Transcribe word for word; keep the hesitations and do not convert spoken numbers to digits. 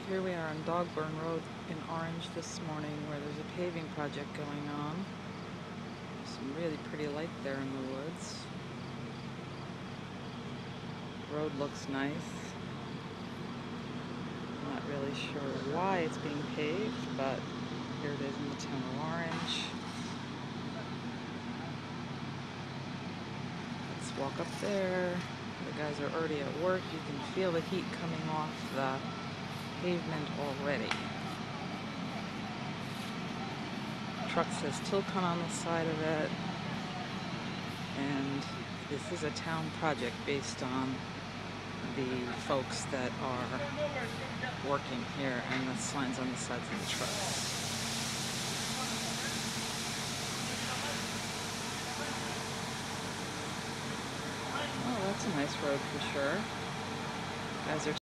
Here we are on Dogburn Road in Orange this morning where there's a paving project going on. There's some really pretty light there in the woods. The road looks nice. I'm not really sure why it's being paved, but here it is in the town of Orange. Let's walk up there. The guys are already at work. You can feel the heat coming off the pavement already. Truck says Tilcon on the side of it, and this is a town project based on the folks that are working here and the signs on the sides of the trucks. Oh, that's a nice road for sure. Guys are